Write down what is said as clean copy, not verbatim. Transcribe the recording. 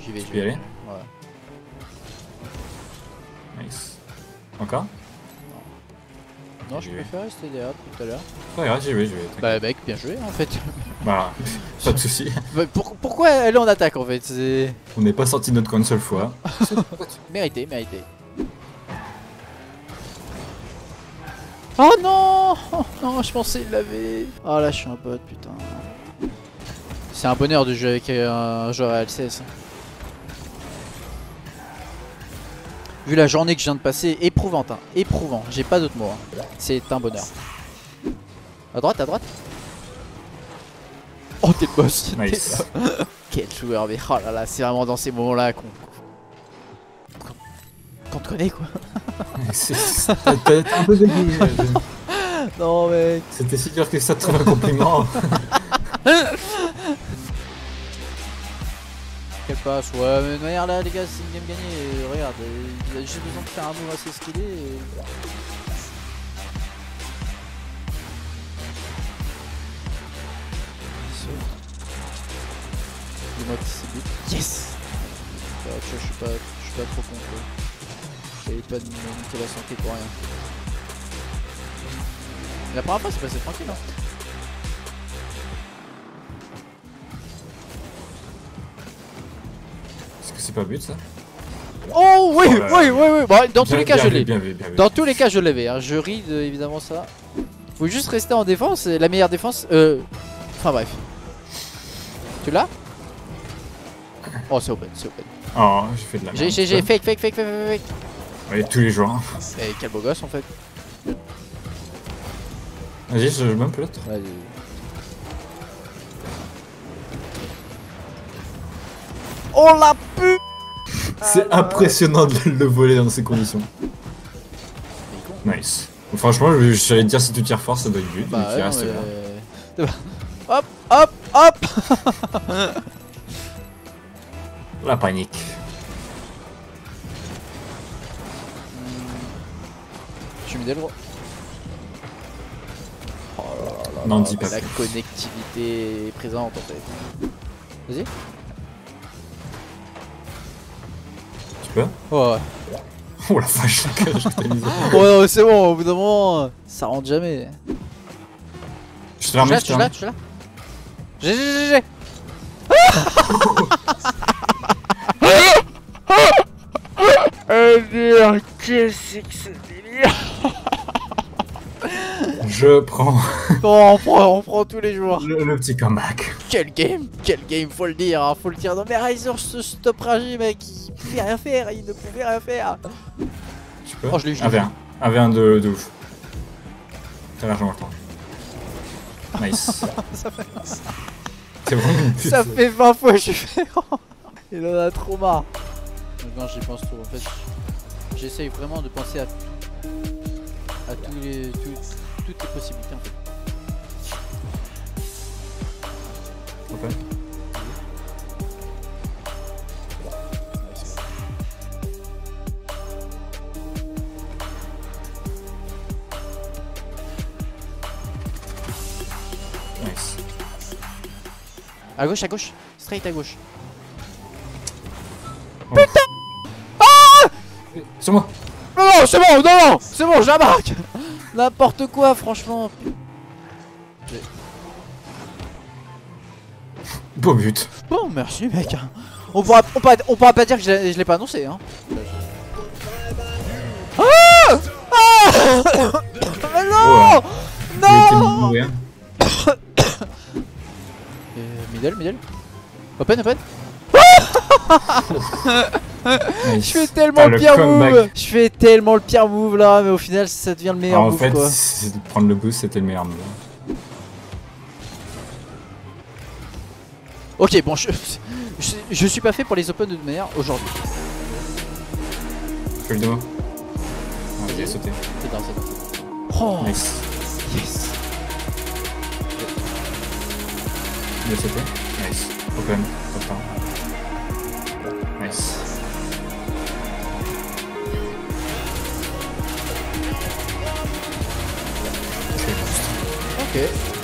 J'y vais, Tu peux y aller? Ouais. Nice. Encore? Non, je préfère rester derrière depuis tout à l'heure. Ouais, regarde, j'y vais. Bah mec, bien joué en fait. Bah, pas de soucis. Bah, pourquoi elle est en attaque en fait? On n'est pas sorti de notre coin une seule fois. Mérité, mérité. Oh non! Oh non, je pensais il l'avait. Oh là, je suis un bot, putain. C'est un bonheur de jouer avec un joueur à LCS. Vu la journée que je viens de passer, éprouvante, hein. Éprouvant, j'ai pas d'autre mot. Hein. C'est un bonheur. À droite, à droite. Oh, t'es le boss. Nice. Quel joueur, mais oh là là, c'est vraiment dans ces moments-là qu'on te connaît quoi. T'as un peu dégagé. Non mec. C'était si dur que ça de trouver un compliment. Quelle passe, ouais, mais de manière là les gars, c'est une game gagnée. Regarde, il a juste besoin de faire un move assez skillé. Et... Dis-moi qui c'est but. Yes. Bah, tu vois, je suis pas trop con quoi. J'avais pas de monter la santé pour rien. La première fois c'est passé tranquille hein. Est-ce que c'est pas but ça? Oh oui, oui. Bon, dans tous les cas je l'ai. Dans tous les cas je l'avais. Hein. Je ris de, évidemment ça. Faut juste rester en défense. La meilleure défense. Enfin bref. Tu l'as? Oh c'est open, c'est open. Oh j'ai fait de la merde. J'ai fake. Ouais tous les jours. Et quel beau gosse en fait. Vas-y je joue même plus l'autre. Vas-y. Oh la pute. C'est impressionnant de le voler dans ces conditions. Nice. Franchement, j'allais te dire si tu tires fort, ça doit être but. Bah, mais tu restes là. Hop. La panique. Je suis middle gros. Oh là là N'en là, dis pas la plus. connectivité est présente en fait. Vas-y. Tu peux? Ouais. Oh la vache, je t'ai mis. Oh non, c'est bon, au bout d'un moment, ça rentre jamais. Je te la remets, je te la remets. Tu l'as. GG. Qu'est-ce que c'est délire. Je prends Oh, on prend tous les jours. le petit comeback. Quel game, faut le dire, hein, faut le dire. Non mais Riser se stoppera jamais mec, il pouvait rien faire, il ne pouvait rien faire. Tu peux? Oh je l'ai eu. 1v1 de ouf. T'as largement le temps. Nice. C'est vraiment une pute. Ça fait 20 fois que je fais. Il en a trop marre. Non j'y pense trop en fait. J'essaye vraiment de penser à toutes les possibilités en fait. Ok. Nice. À gauche, straight à gauche. Oh. Putain! Ah! Sur moi! Non, c'est bon, non, c'est bon, je la marque. N'importe quoi, franchement. Beau but. Bon, merci, mec. On pourra pas dire que je l'ai pas annoncé, hein. Ah! Ah non! Non! Middle. Open. Je fais tellement le pire move. Je fais tellement le pire move là, mais au final ça devient le meilleur move quoi. En fait, prendre le boost c'était le meilleur move. Ok, bon, je suis pas fait pour les open de manière aujourd'hui. Fais le démo. Ah, j'ai sauté. C'est dans. Oh, nice. Yes. Il a sauté. Nice. Open. Top down. Nice. Ok.